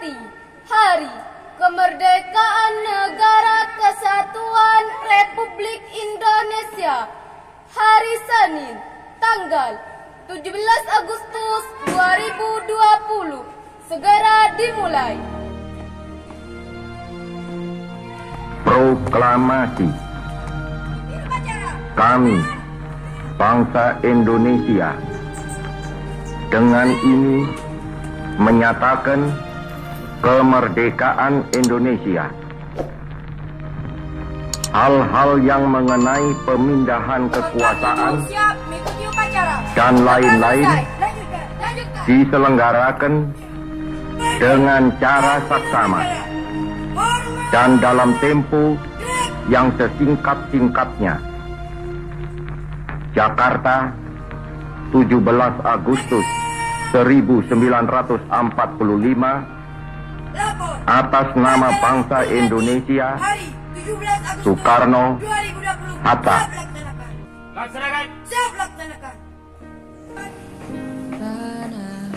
mengikuti Hari Kemerdekaan Negara Kesatuan Republik Indonesia hari Senin tanggal 17 Agustus 2020 segera dimulai. Proklamasi. Kami, bangsa Indonesia, dengan ini menyatakan kemerdekaan Indonesia. Hal-hal yang mengenai pemindahan kekuasaan dan lain-lain diselenggarakan dengan cara saksama dan dalam tempo yang sesingkat-singkatnya. Jakarta, 17 Agustus 1945, atas nama bangsa Indonesia, Soekarno Hatta. Laksanakan. Siap laksanakan. Tanah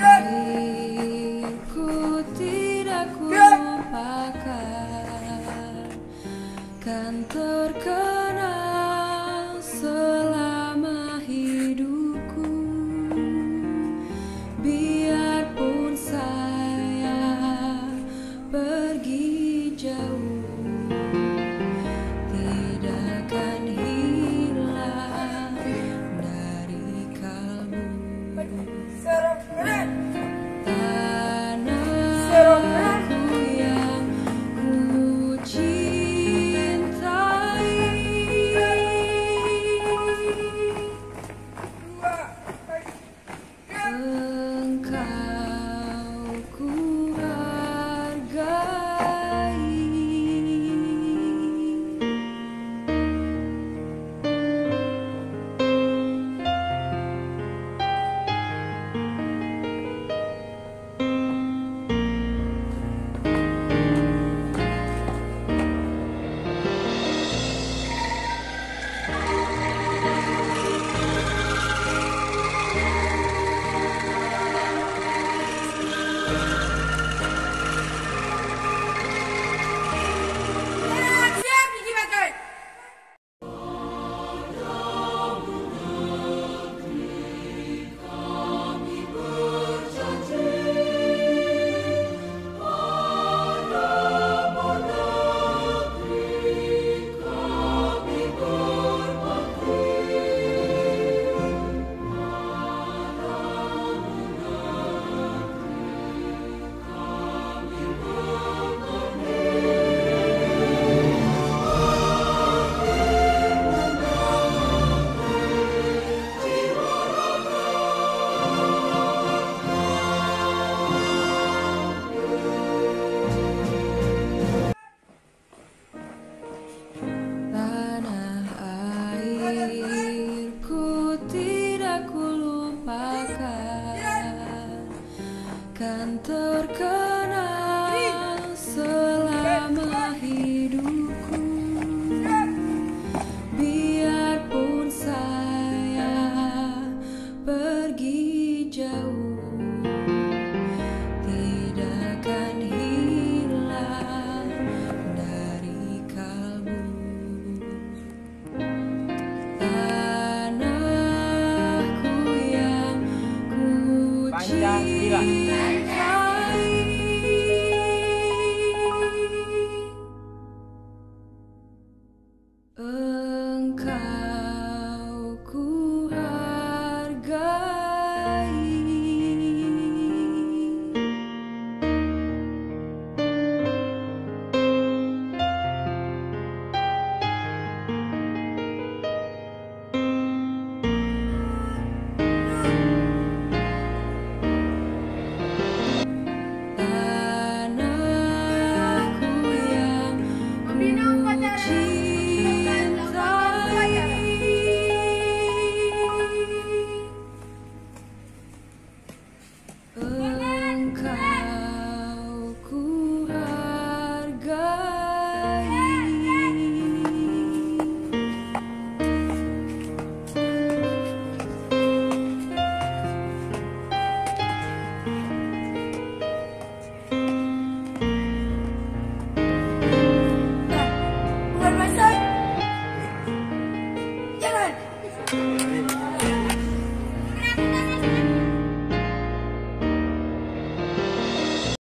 airku tidak kulupakan, kan terkenal selama hidupku. Biarpun saya pergi jauh, kan terkenal selama hidupku. Biarpun saya pergi jauh, tidak akan hilang dari kalbu. Tanahku yang ku cintai, engkau ku hargai. Ku